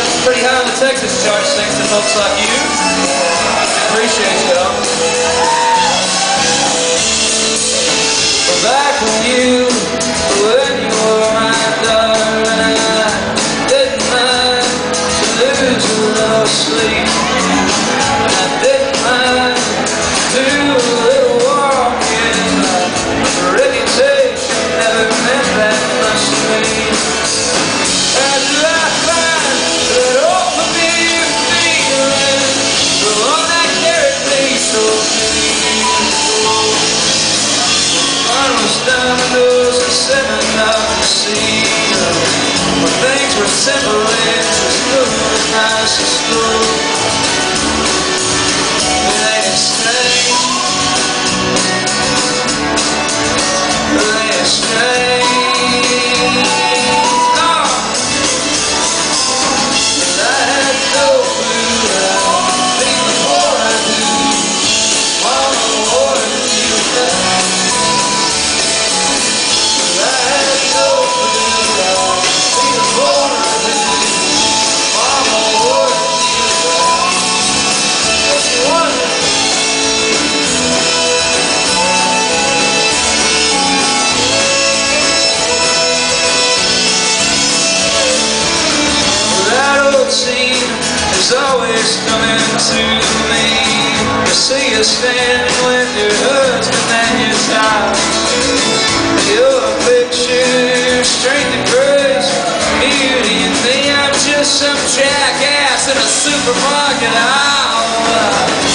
pretty high on the Texas charts thanks to folks like you. Appreciate y'all. Back when you were my darling, I didn't mind to lose a little sleep. I didn't mind to do a little walking. My reputation never meant that much to me. And I find that all familiar feeling, the one that carried me so beautiful. Dominoes and seven out to sea. When things were simple, it was good and nice and slow. It ain't strange. It ain't strange. No. I had no clue that I'd be before I do. Mama, what did you have? Is always coming to me. You see you standing with your husband and your child. Your picture, strength and grace, beauty and me. I'm just some jackass in a supermarket aisle.